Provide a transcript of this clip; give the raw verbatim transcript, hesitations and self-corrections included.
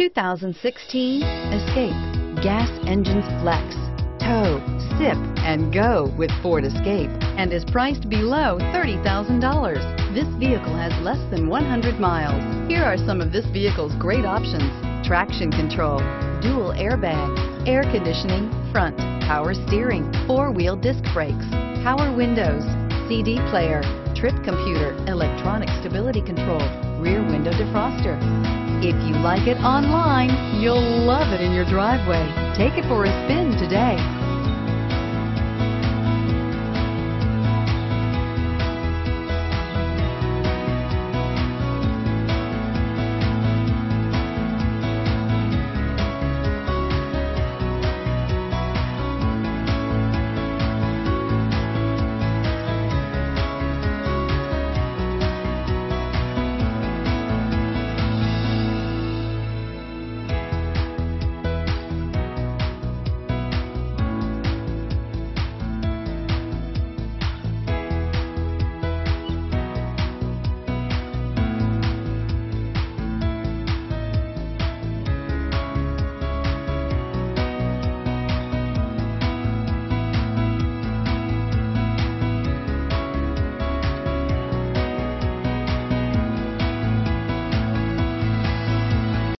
two thousand sixteen Escape. Gas engines flex, tow, sip, and go with Ford Escape, and is priced below thirty thousand dollars. This vehicle has less than one hundred miles. Here are some of this vehicle's great options: traction control, dual airbags, air conditioning, front, power steering, four-wheel disc brakes, power windows, C D player, trip computer, electronic stability control, rear window defroster. If you like it online, you'll love it in your driveway. Take it for a spin today.